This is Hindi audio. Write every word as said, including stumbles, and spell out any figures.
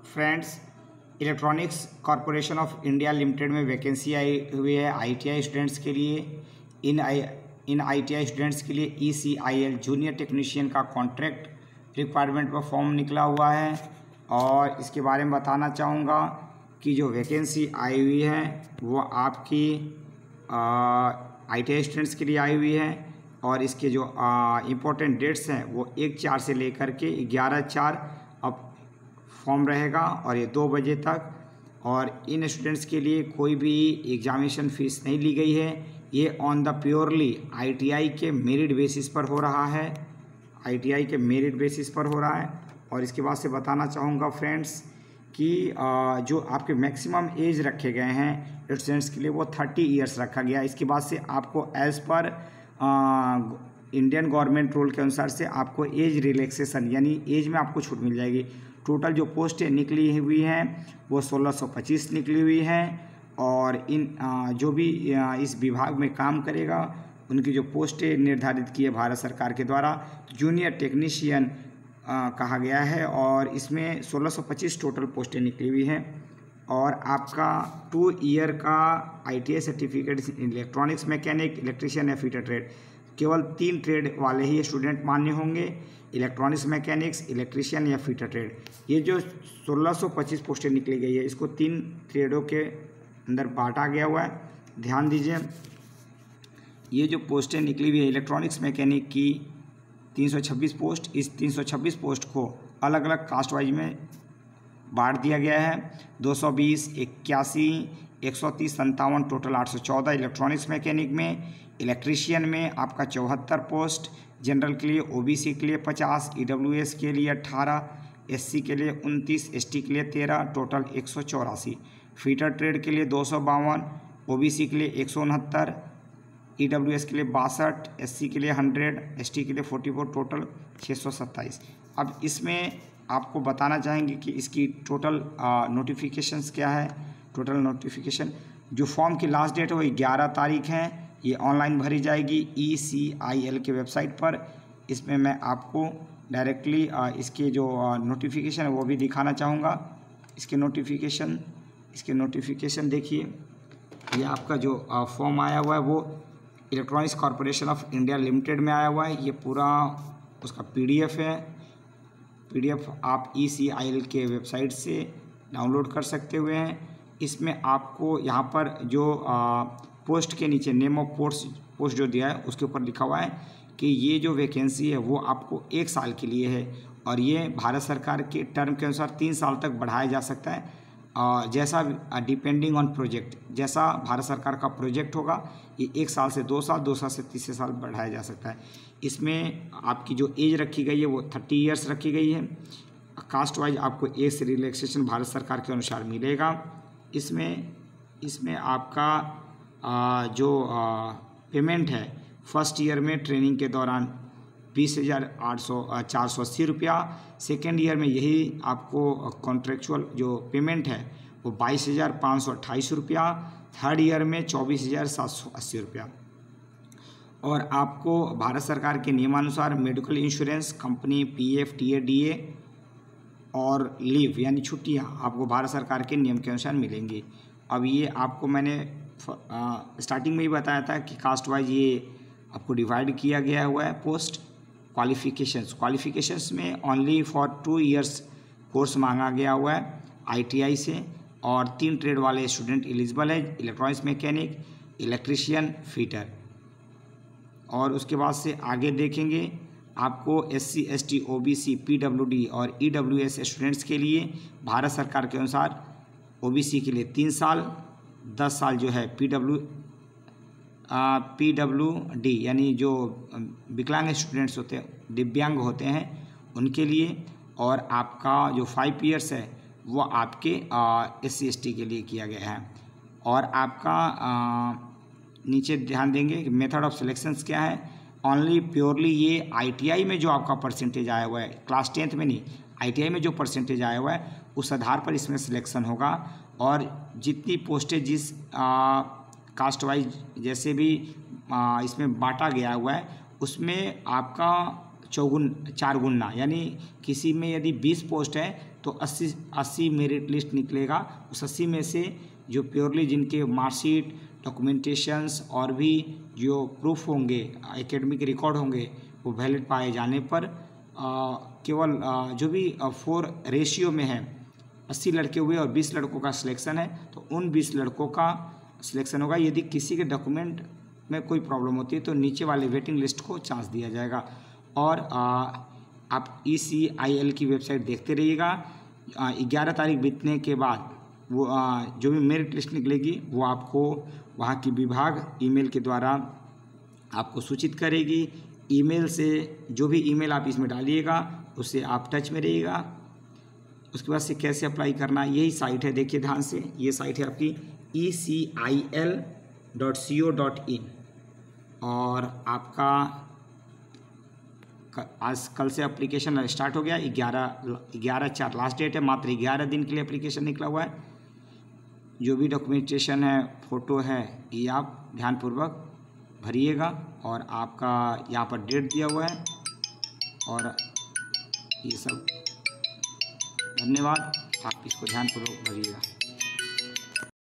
Friends, electronics corporation of India limited में वैकेंसी आई हुई है आईटीआई स्टूडेंट्स के लिए। इन आई इन आईटीआई स्टूडेंट्स के लिए ईसीआईएल जूनियर टेक्नीशियन का कॉन्ट्रैक्ट रिक्वायरमेंट पर फॉर्म निकला हुआ है और इसके बारे में बताना चाहूँगा कि जो वैकेंसी आई हुई है वो आपकी आईटीआई स्टूडेंट्स के लिए आई हुई है और इसके जो इम्पोर्टेंट डेट्स हैं वो एक चार से लेकर के ग्यारह चार अब फॉर्म रहेगा और ये दो बजे तक। और इन स्टूडेंट्स के लिए कोई भी एग्जामिनेशन फ़ीस नहीं ली गई है। ये ऑन द प्योरली आईटीआई के मेरिट बेसिस पर हो रहा है आईटीआई के मेरिट बेसिस पर हो रहा है। और इसके बाद से बताना चाहूँगा फ्रेंड्स कि जो आपके मैक्सिमम एज रखे गए हैं स्टूडेंट्स के लिए वो थर्टी इयर्स रखा गया। इसके बाद से आपको as per Indian government rule के अनुसार से आपको एज रिलैक्सेशन यानी एज में आपको छूट मिल जाएगी। टोटल जो पोस्टें निकली हुई हैं वो सोलह सौ पच्चीस निकली हुई हैं और इन जो भी इस विभाग में काम करेगा उनकी जो पोस्टें निर्धारित की है भारत सरकार के द्वारा जूनियर टेक्नीशियन कहा गया है और इसमें सोलह सौ पच्चीस टोटल पोस्टें निकली हुई हैं। और आपका टू ईयर का ITI certificate electronics mechanic electrician या फिटर ट्रेड केवल तीन ट्रेड वाले ही स्टूडेंट मान्य होंगे, इलेक्ट्रॉनिक्स मैकेनिक्स इलेक्ट्रीशियन या फिटर ट्रेड। ये जो सोलह सौ पच्चीस पोस्टें निकली गई है इसको तीन ट्रेडों के अंदर बांटा गया हुआ है। ध्यान दीजिए, ये जो पोस्टें निकली हुई है इलेक्ट्रॉनिक्स मैकेनिक की तीन सौ छब्बीस पोस्ट, इस तीन सौ छब्बीस पोस्ट को अलग अलग कास्ट वाइज में बांट दिया गया है। दो सौ बीस, इक्यासी, एक सौ तीस, संतावन, टोटल आठ सौ चौदह इलेक्ट्रॉनिक्स मैकेनिक में। इलेक्ट्रीशियन में आपका चौहत्तर पोस्ट, जनरल के लिए ओबीसी के लिए पचास, ईडब्ल्यूएस के लिए अट्ठारह, एससी के लिए उनतीस, एसटी के लिए तेरह, टोटल एक सौ चौरासी। फीटर ट्रेड के लिए दो सौ बावन, ओबीसी के लिए एक सौ उनहत्तर, ईडब्ल्यूएस के लिए बासठ, एससी के लिए हंड्रेड, एसटी के लिए फोर्टी फोर, टोटल छः सौ सत्ताईस। अब इसमें आपको बताना चाहेंगे कि इसकी टोटल नोटिफिकेशंस क्या है। टोटल नोटिफिकेशन जो फॉर्म की लास्ट डेट है वो ग्यारह तारीख है। ये ऑनलाइन भरी जाएगी ई सी आई एल के वेबसाइट पर। इसमें मैं आपको डायरेक्टली इसके जो नोटिफिकेशन है वो भी दिखाना चाहूँगा। इसके नोटिफिकेशन इसके नोटिफिकेशन देखिए, ये आपका जो फॉर्म आया हुआ है वो electronics corporation of India limited में आया हुआ है। ये पूरा उसका पीडीएफ है। पीडीएफ आप ई सी आई एल के वेबसाइट से डाउनलोड कर सकते हुए हैं। इसमें आपको यहाँ पर जो आ, पोस्ट के नीचे नेम ऑफ पोस्ट पोस्ट जो दिया है उसके ऊपर लिखा हुआ है कि ये जो वैकेंसी है वो आपको एक साल के लिए है और ये भारत सरकार के टर्म के अनुसार तीन साल तक बढ़ाया जा सकता है। आ, जैसा डिपेंडिंग ऑन प्रोजेक्ट, जैसा भारत सरकार का प्रोजेक्ट होगा ये एक साल से दो साल, दो साल से तीसरे साल बढ़ाया जा सकता है। इसमें आपकी जो एज रखी गई है वो थर्टी इयर्स रखी गई है। कास्ट वाइज आपको एज रिलैक्सेशन भारत सरकार के अनुसार मिलेगा। इसमें इसमें आपका आ, जो आ, पेमेंट है फर्स्ट ईयर में ट्रेनिंग के दौरान बीस हज़ार आठ सौ चार सौ अस्सी रुपया, सेकेंड ईयर में यही आपको कॉन्ट्रेक्चुअल जो पेमेंट है वो बाईस हज़ार पाँच सौ अट्ठाईस रुपया, थर्ड ईयर में चौबीस हज़ार सात सौ अस्सी रुपया। और आपको भारत सरकार के नियमानुसार medical insurance, company, PF, TA, DA और लीव यानी छुट्टियां आपको भारत सरकार के नियम के अनुसार मिलेंगी। अब ये आपको मैंने स्टार्टिंग में ही बताया था कि कास्ट वाइज ये आपको डिवाइड किया गया हुआ है पोस्ट। क्वालिफिकेशंस क्वालिफिकेशंस में only for two years course मांगा गया हुआ है आईटीआई से और तीन ट्रेड वाले स्टूडेंट एलिजिबल है, इलेक्ट्रॉनिक्स मैकेनिक, इलेक्ट्रीशियन, फिटर। और उसके बाद से आगे देखेंगे आपको एससी, एसटी, ओबीसी, पीडब्ल्यूडी और ईडब्ल्यूएस स्टूडेंट्स के लिए भारत सरकार के अनुसार ओबीसी के लिए तीन साल, दस साल जो है पीडब्ल्यू पीडब्ल्यूडी यानी जो विकलांग स्टूडेंट्स होते हैं, दिव्यांग होते हैं उनके लिए, और आपका जो फाइव ईयर्स है वो आपके एस सी एस टी के लिए किया गया है। और आपका आ, नीचे ध्यान देंगे कि मेथड ऑफ सिलेक्शंस क्या है। ओनली प्योरली ये आईटीआई में जो आपका परसेंटेज आया हुआ है, क्लास टेंथ में नहीं, आईटीआई में जो परसेंटेज आया हुआ है उस आधार पर इसमें सिलेक्शन होगा। और जितनी पोस्टें जिस आ, कास्ट वाइज जैसे भी आ, इसमें बांटा गया हुआ है उसमें आपका चौगुन चार गुना, यानी किसी में यदि बीस पोस्ट है तो अस्सी अस्सी मेरिट लिस्ट निकलेगा। उस अस्सी में से जो प्योरली जिनके मार्कशीट, डॉक्यूमेंटेशंस और भी जो प्रूफ होंगे, एकेडमिक रिकॉर्ड होंगे, वो वैलिड पाए जाने पर आ, केवल आ, जो भी फोर रेशियो में है, अस्सी लड़के हुए और बीस लड़कों का सिलेक्शन है, तो उन बीस लड़कों का सिलेक्शन होगा। यदि किसी के डॉक्यूमेंट में कोई प्रॉब्लम होती है तो नीचे वाले वेटिंग लिस्ट को चांस दिया जाएगा। और आ, आप ई सी आई एल की वेबसाइट देखते रहिएगा। ग्यारह तारीख बीतने के बाद वो आ, जो भी मेरिट लिस्ट निकलेगी वो आपको वहाँ की विभाग ईमेल के द्वारा आपको सूचित करेगी। ईमेल से जो भी ईमेल आप इसमें डालिएगा उससे आप टच में रहिएगा। उसके बाद से कैसे अप्लाई करना, यही साइट है, देखिए ध्यान से, ये साइट है आपकी E C I L dot C O dot in. और आपका आज कल से एप्लीकेशन स्टार्ट हो गया। ग्यारह ग्यारह चार लास्ट डेट है, मात्र ग्यारह दिन के लिए एप्लीकेशन निकला हुआ है। जो भी डॉक्यूमेंटेशन है, फ़ोटो है, ये आप ध्यानपूर्वक भरिएगा। और आपका यहाँ पर डेट दिया हुआ है और ये सब। धन्यवाद, आप इसको ध्यानपूर्वक भरिएगा।